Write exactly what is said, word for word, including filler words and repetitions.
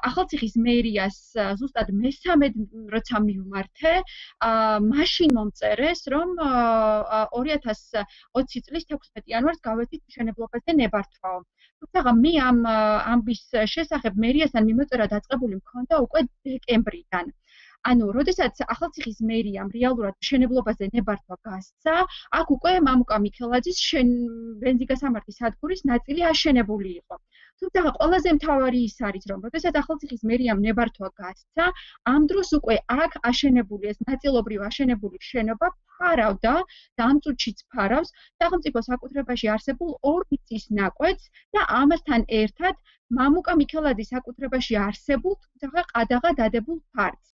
ახალციხის მერიას ზუსტად მესამედ როცა მივმართე, მაშინ მომწერეს, რომ ორი ათას ოცი წლის თექვსმეტი იანვარს გავეთით მშენებლობაზე ნებართვაო. თუმცა მე ამ ამბის შესახებ მერიასთან მიმოწერა დაწყებული მქონდა უკვე დეკემბრიდან. ანუ, როდესაც ახალციხის მერიამ რეალურად მშენებლობაზე ნებართვა გასცა, აქ უკვე მამუკა მიქელაძის ბენზინგასამართის სადგურის ნაწილი აშენებული იყო. თუმცა ყველაზე მთავარი ის არის, რომ როდესაც ახალციხის მერიამ ნებართვა გასცა, ამ დროს უკვე აქ აშენებული ეს ნაწილობრივ აშენებული შენობა ფარავდა და ამ წუთშიც ფარავს სახელმწიფო საკუთრებაში არსებულ ორ მიწის ნაკვეთს და ამასთან ერთად მამუკა მიქელაძის საკუთრებაში არსებულ თუმცა ყადაღა დადებულ ფარდს.